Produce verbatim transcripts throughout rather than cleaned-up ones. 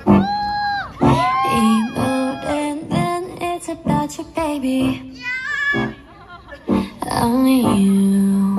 이 노래는 it's about you baby only you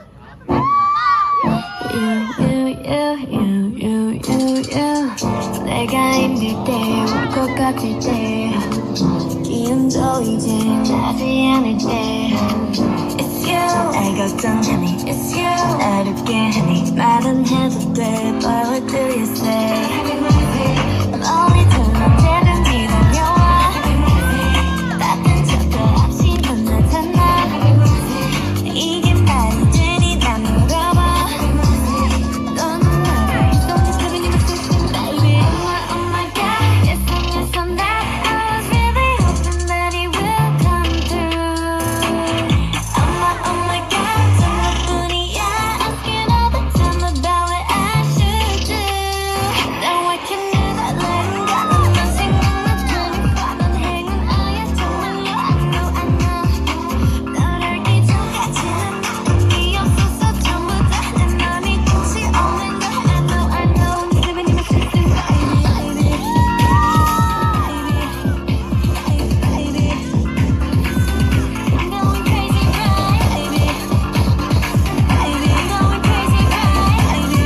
you you you you you you you 내가 힘들 때 울 것 같을 때 기운도 이제 나지 않을 때 It's you 날 걱정하니 It's you 어렵게 하니 말은 해도 돼 But what do you say 멀리 둘 언제든지 다녀와 따뜻한 척도 없이 넌 나타나 이게 말이 되니 난 물어봐 너는 나를 Don't just live in your system baby Oh my oh my god Yes I'm yes I'm that I was really hoping that it will come through Oh my oh my god 전부뿐이야 Asking all the time about what I should do Now I can never let him go 넌 생각나 twenty-four 넌 행운 아야 정말로 I know I know 널 알기 전까지는 마음이 없었어 전부 다 내 맘이 끝이 없는 걸 I know I know I'm living in my system baby baby baby baby I'm going crazy right baby baby I'm going crazy right baby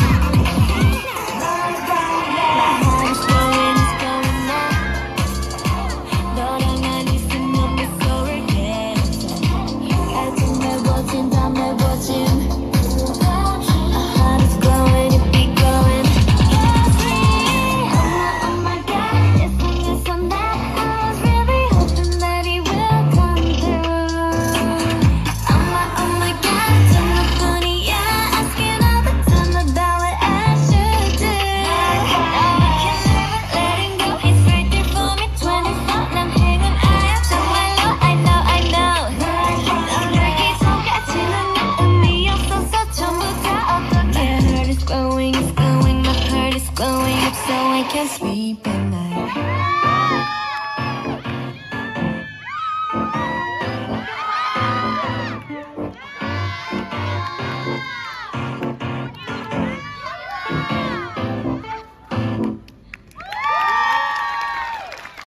My heart's going it's going now 너랑만 있으면 무서울게 같은 매워진 다 매워진 Our heart is glowing it be glowing Oh my god yes I'm yes I'm that I was really hoping that it will come through Oh my oh my god 전부뿐이야 Asking all the time about what I should do Now I can never let him go He's right there for me twenty-four 난 행운 아야 정말로 I know I know 널 알기 전까지는 마음이 없었어 전부 다 어떡해 My heart is glowing it's glowing my heart is glowing up so I can sleep at night